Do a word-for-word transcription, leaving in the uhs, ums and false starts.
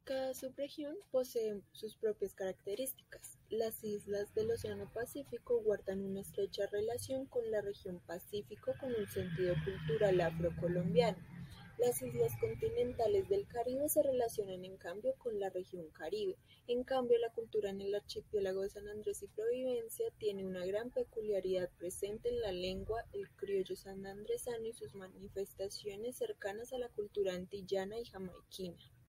Cada subregión posee sus propias características. Las islas del Océano Pacífico guardan una estrecha relación con la región Pacífico con un sentido cultural afrocolombiano. Las islas continentales del Caribe se relacionan en cambio con la región Caribe. En cambio, la cultura en el archipiélago de San Andrés y Providencia tiene una gran peculiaridad presente en la lengua, el criollo sanandresano y sus manifestaciones cercanas a la cultura antillana y jamaiquina.